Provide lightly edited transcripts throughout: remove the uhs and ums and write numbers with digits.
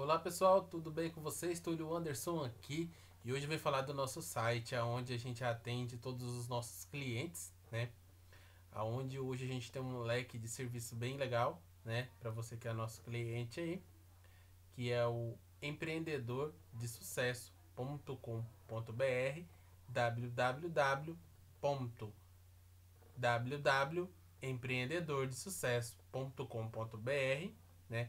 Olá pessoal, tudo bem com vocês? Túlio Anderson aqui e hoje eu vim falar do nosso site, onde a gente atende todos os nossos clientes, né? Aonde hoje a gente tem um leque de serviço bem legal, né? Para você que é nosso cliente aí, que é o empreendedordesucesso.com.br www.empreendedordesucesso.com.br, né?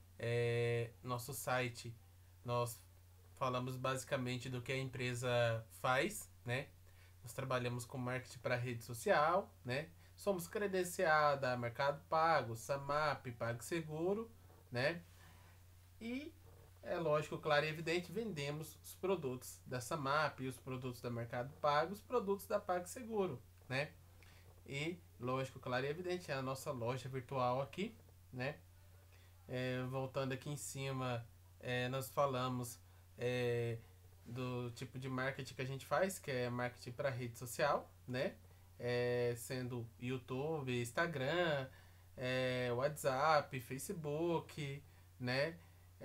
Nosso site, nós falamos basicamente do que a empresa faz, né? Nós trabalhamos com marketing para rede social, né? Somos credenciada a Mercado Pago, Samap, PagSeguro, né? E é lógico, claro e evidente, vendemos os produtos da Samap, os produtos da Mercado Pago, os produtos da PagSeguro, né? E lógico, claro e evidente, é a nossa loja virtual aqui, né? Voltando aqui em cima, nós falamos é, do tipo de marketing que a gente faz, que é marketing para rede social, né? Sendo YouTube, Instagram, WhatsApp, Facebook, né?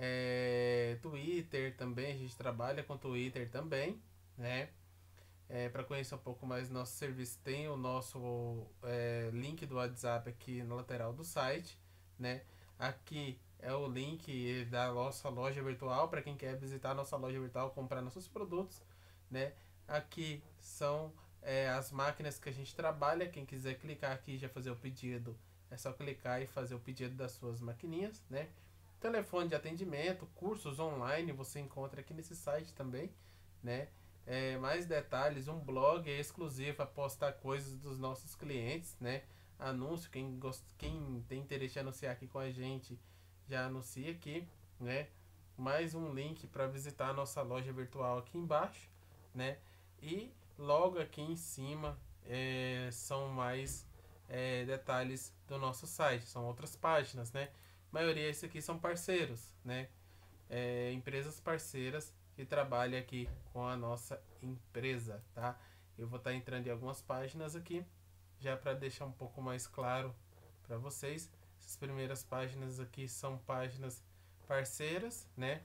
Twitter também, a gente trabalha com Twitter também, né? Para conhecer um pouco mais do nosso serviço, tem o nosso link do WhatsApp aqui na lateral do site, né? Aqui é o link da nossa loja virtual para quem quer visitar a nossa loja virtual, comprar nossos produtos, né? Aqui são as máquinas que a gente trabalha. Quem quiser clicar aqui e já fazer o pedido, é só clicar e fazer o pedido das suas maquininhas, né? Telefone de atendimento, cursos online você encontra aqui nesse site também, né? Mais detalhes, um blog exclusivo para postar coisas dos nossos clientes, né? Anúncio, quem tem interesse em anunciar aqui com a gente, já anuncia aqui, né? Mais um link para visitar a nossa loja virtual aqui embaixo, né? E logo aqui em cima são mais detalhes do nosso site, são outras páginas, né? A maioria esses aqui são parceiros, né? Empresas parceiras que trabalham aqui com a nossa empresa, tá? Eu vou estar entrando em algumas páginas aqui, já para deixar um pouco mais claro para vocês. Essas primeiras páginas aqui são páginas parceiras, né?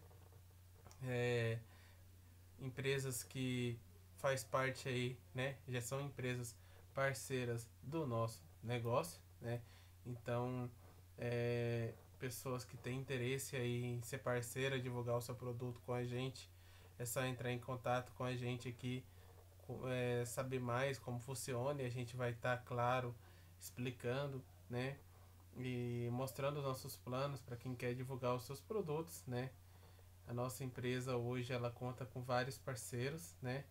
É, Empresas que faz parte aí, né? Já são empresas parceiras do nosso negócio, né? Então, pessoas que têm interesse aí em ser parceira, divulgar o seu produto com a gente, é só entrar em contato com a gente aqui, saber mais como funciona, e a gente vai estar, claro, explicando, né? E mostrando os nossos planos para quem quer divulgar os seus produtos, né? A nossa empresa hoje ela conta com vários parceiros, né?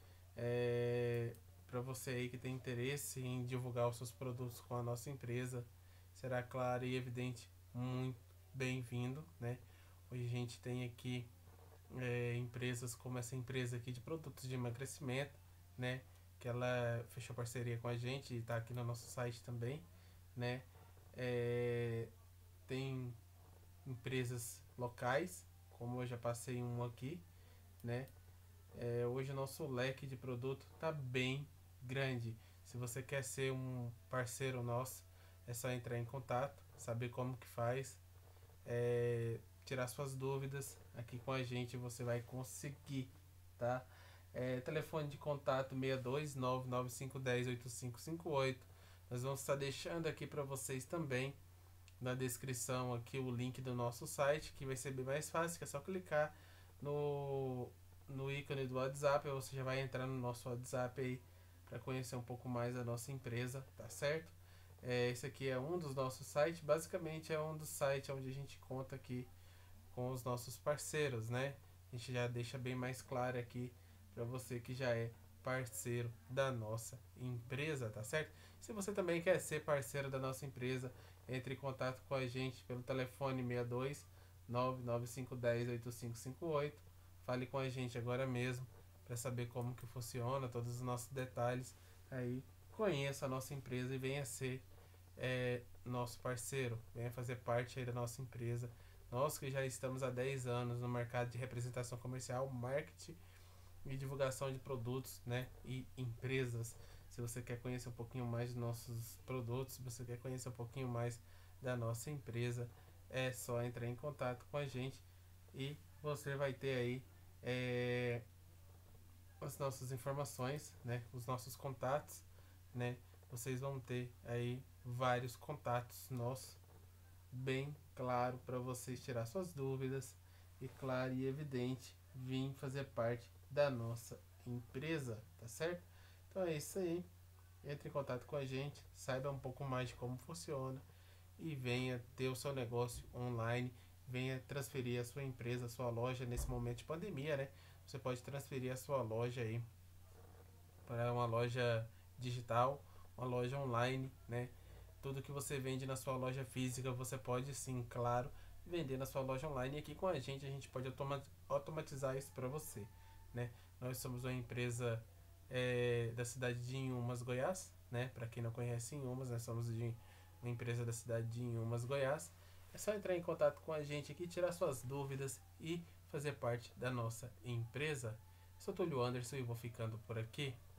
Para você aí que tem interesse em divulgar os seus produtos com a nossa empresa, será claro e evidente muito bem-vindo, né? Hoje a gente tem aqui empresas como essa empresa aqui de produtos de emagrecimento, né? Que ela fechou parceria com a gente e está aqui no nosso site também, né? É, Tem empresas locais, como eu já passei um aqui, né? Hoje o nosso leque de produto está bem grande. Se você quer ser um parceiro nosso, é só entrar em contato, saber como que faz, tirar suas dúvidas aqui com a gente, você vai conseguir, tá? Telefone de contato 62 99510 8558. Nós vamos estar deixando aqui para vocês também na descrição aqui o link do nosso site, que vai ser bem mais fácil, que é só clicar no, no ícone do WhatsApp, você já vai entrar no nosso WhatsApp aí para conhecer um pouco mais da nossa empresa, tá certo? Esse aqui é um dos nossos sites, basicamente é um dos sites onde a gente conta aqui com os nossos parceiros, né? A gente já deixa bem mais claro aqui para você que já é parceiro da nossa empresa, tá certo? Se você também quer ser parceiro da nossa empresa, entre em contato com a gente pelo telefone 62 99510 8558. Fale com a gente agora mesmo para saber como que funciona, todos os nossos detalhes. Aí conheça a nossa empresa e venha ser nosso parceiro, venha fazer parte aí da nossa empresa. Nós que já estamos há 10 anos no mercado de representação comercial, marketing e divulgação de produtos, né, e empresas. Se você quer conhecer um pouquinho mais dos nossos produtos, se você quer conhecer um pouquinho mais da nossa empresa, é só entrar em contato com a gente e você vai ter aí as nossas informações, né? Os nossos contatos, né? Vocês vão ter aí vários contatos nossos, bem claro para vocês tirar suas dúvidas e claro e evidente vir fazer parte da nossa empresa, tá certo? Então é isso aí. Entre em contato com a gente, saiba um pouco mais de como funciona e venha ter o seu negócio online, venha transferir a sua empresa, a sua loja nesse momento de pandemia, né? Você pode transferir a sua loja aí para uma loja digital, uma loja online, né? Tudo que você vende na sua loja física, você pode sim, claro, vender na sua loja online. E aqui com a gente pode automatizar isso para você, né? Nós somos uma empresa da cidade de Inhumas, Goiás, né? Para quem não conhece Inhumas, nós somos de uma empresa da cidade de Inhumas, Goiás. É só entrar em contato com a gente aqui, tirar suas dúvidas e fazer parte da nossa empresa. Sou Túlio Anderson e vou ficando por aqui.